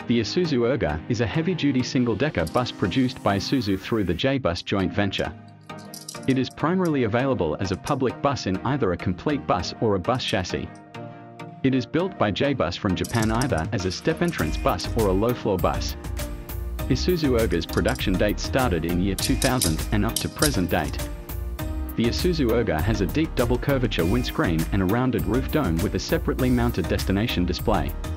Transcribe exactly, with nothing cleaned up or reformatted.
The Isuzu Erga is a heavy-duty single-decker bus produced by Isuzu through the J-Bus joint venture. It is primarily available as a public bus in either a complete bus or a bus chassis. It is built by J-Bus from Japan either as a step entrance bus or a low-floor bus. Isuzu Erga's production date started in year two thousand and up to present date. The Isuzu Erga has a deep double curvature windscreen and a rounded roof dome with a separately mounted destination display.